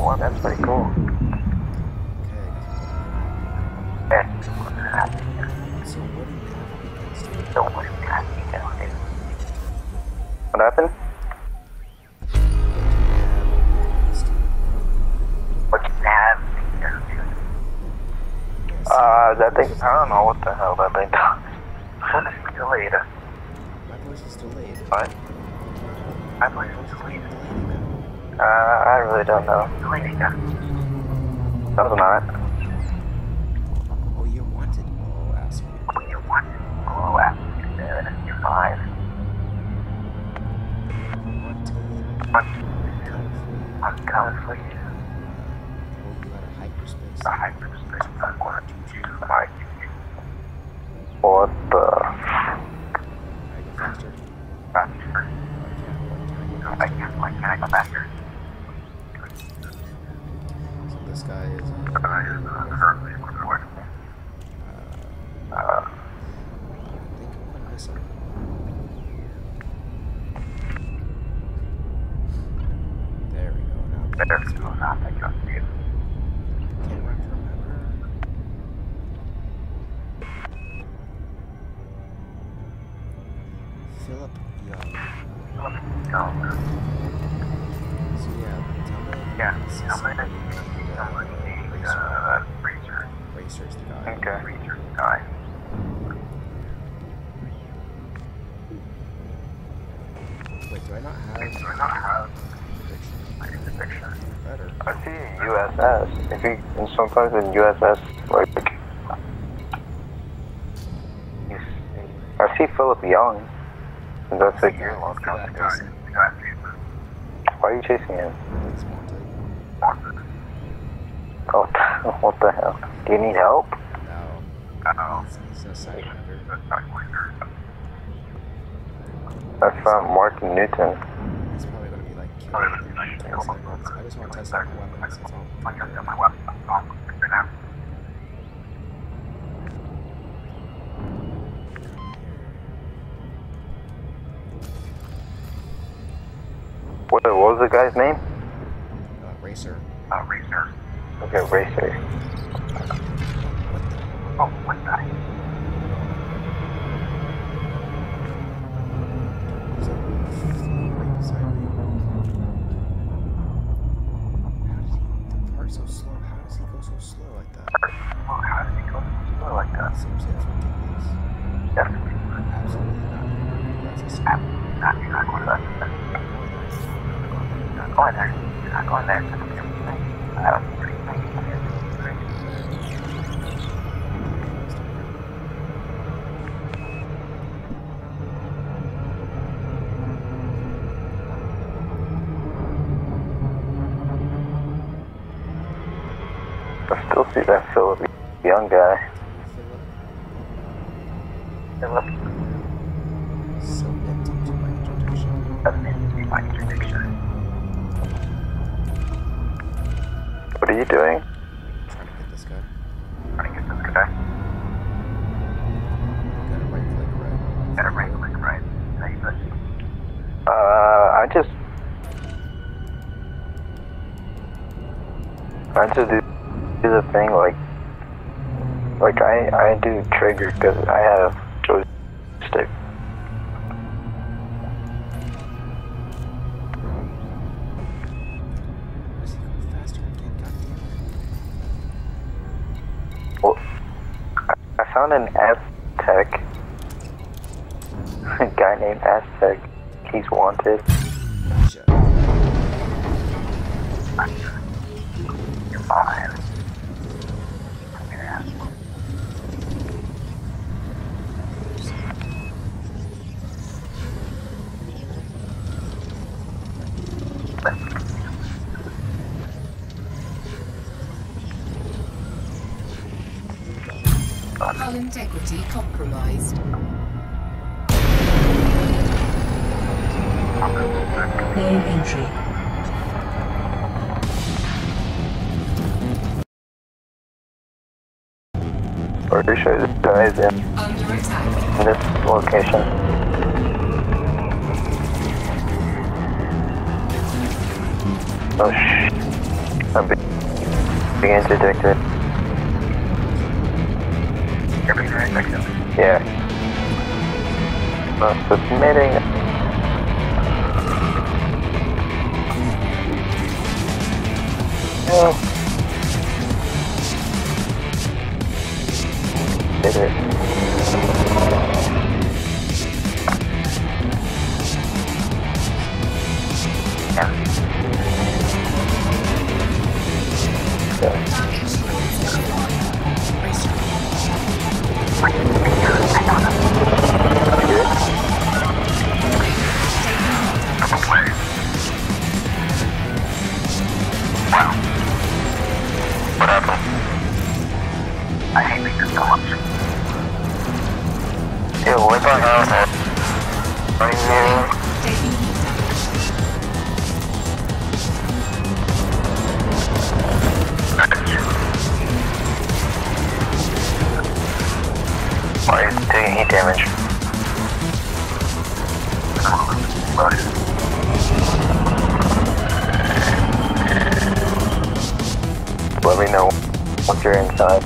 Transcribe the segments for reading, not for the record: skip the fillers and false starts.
Well, that's pretty cool. Okay. So what do you have against him? What happened? What do you have against him? That thing, I don't know what the hell that thing does. What is delayed? My voice is delayed. What? My voice is delayed. I really don't know. Delayed. Doesn't matter. Oh, you're wanted. Oh, ask me. You want? Oh, you're fine. I'm coming for you. Oh, you got a hyperspace. A hyperspace. I'm going to fight you. What the? Faster. Faster. I can't. Why can't I go faster? So this guy is currently recording. I think I'm gonna miss him. There we go. Now There's no nothing on you. can't run forever. Philip Young. No. So yeah, tell me. Yeah, this is I'm gonna Racer. Racer's the guy. Okay. Racer's the guy. Wait, do I not have Picture. better? I see USS. If you, and sometimes in USS, like, you see, I see Philip Young. And that's like your long Why Why are you chasing him? he's wanted? Oh, what the hell? Do you need help? No. He's a sidewinder. That's Mark Newton. He's probably gonna be like killed in 10 seconds. I just want to test out my weapons, that's all. What was the guy's name? Racer. Racer. Okay, Racer. Oh, what the? He's like right beside me. How does he so slow? How does he go so slow like that? Oh, how does he go so slow like that? Seriously, that's ridiculous. Definitely. Absolutely not. That's a stop. You're not going there. You're not going there. You're not going there. I don't think I still see that Philip Young guy. Philip. Submit to my introduction. Submit to my introduction. What are you doing? Trying to get this guy. Trying to get this guy. Gotta right click right. Gotta right click right. How you doing? I just do the thing like I do trigger because I have joystick. Does he go faster again? God damn it. Well, I found an Aztec. A guy named Aztec. He's wanted. Gotcha. You're fine. Hull integrity compromised. No entry. Pretty sure this guy is in Under attack. this location. Oh shit. I'm being interdicted. You're being interdicted? Yeah. Not submitting. Oh. Did it. Yeah. Wow. What happened? I hate these so much. Yeah, what the hell? Are you? Why is it taking heat damage? Let me know once you're inside.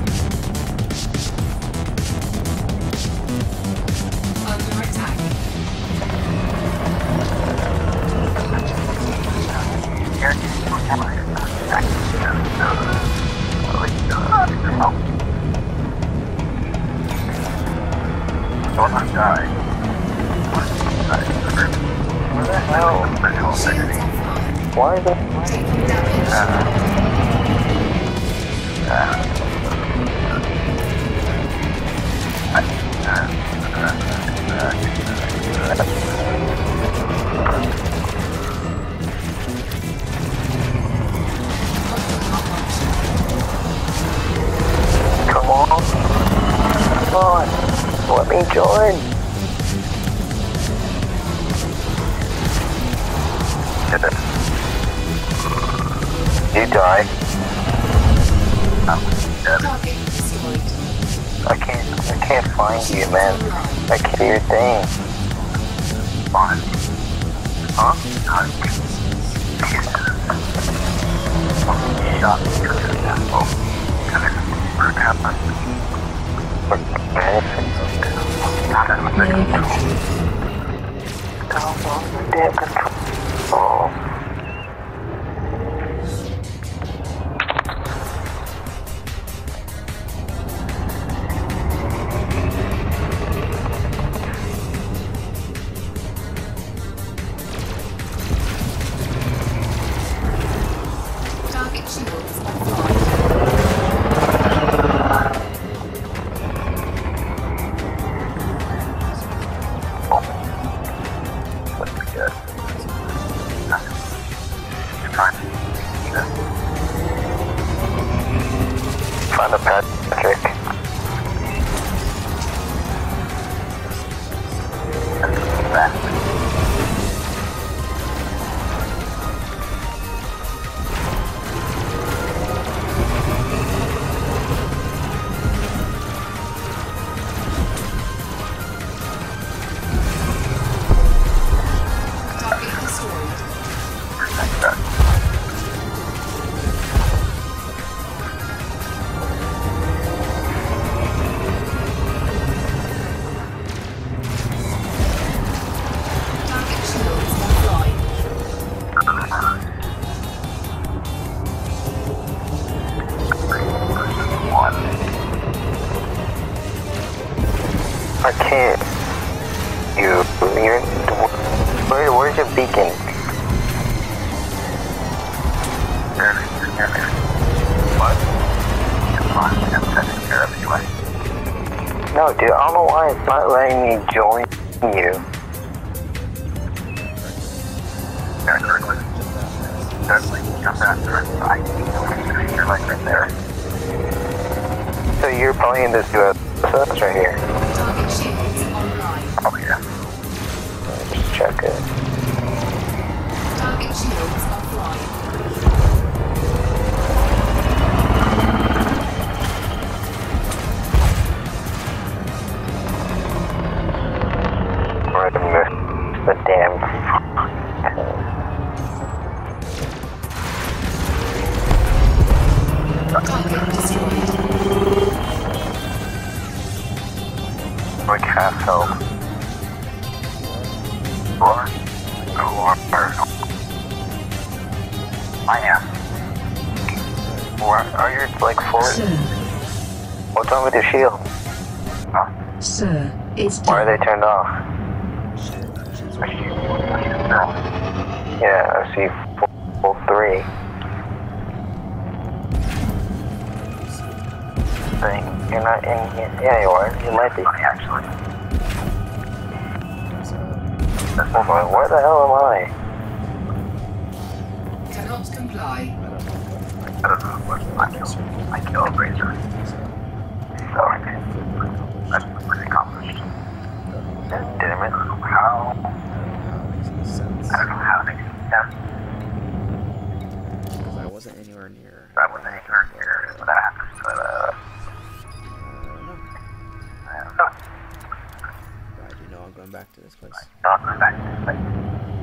Under attack. Don't die. Where the hell? Shields offline. Why is it? Taking damage. Come on. Come on. Let me join. You die. Target destroyed. I can't find you, man. I can't do your thing. Fine. Huh? Shot me to the temple. And it's Damn control. Oh. Target shields offline. Find a Patrick. Target destroyed. Target shields offline. I can't. Where's your beacon? What? It's fine. I'm taking care of it anyway. No, dude, I don't know why it's not letting me join you. Yeah, certainly. Certainly. Jump after it. You're like right there. So you're playing this US right here. Target shields online. Oh, yeah. Just check it. Target shields offline. Right in the damn. here, like forward. Sir, What's wrong with your shield? Huh? sir, it's Why are done. they turned off? Yeah, I see full 3. You're not in here. Yeah, you are. You might be. Actually. Oh my, where the hell am I? Cannot comply. I don't know what I killed Razor. So, that's pretty accomplished. Damn it. I don't know how. I don't know how they did that. Because I wasn't anywhere near. I wasn't anywhere near when that happened, but, I do know I'm going back to this place. not going back to this place.